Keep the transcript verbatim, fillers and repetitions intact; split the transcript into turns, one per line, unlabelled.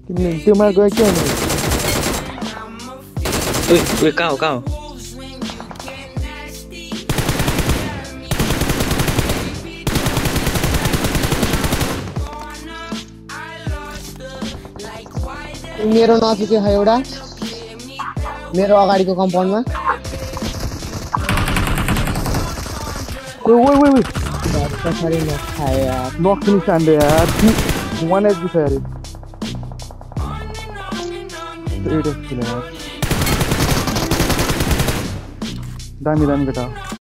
किन त्यो मा गयो के अनि
ओइ ओइ कहाँ हो कहाँ हो
मेरो नजिकै छ एउटा मेरो अगाडिको कम्पाउन्डमा
ओइ ओइ ओइ
पछाडि नखाए यार
नक पनि सान्डे यार one H P छ यार eight H P यार दामी दामी केटा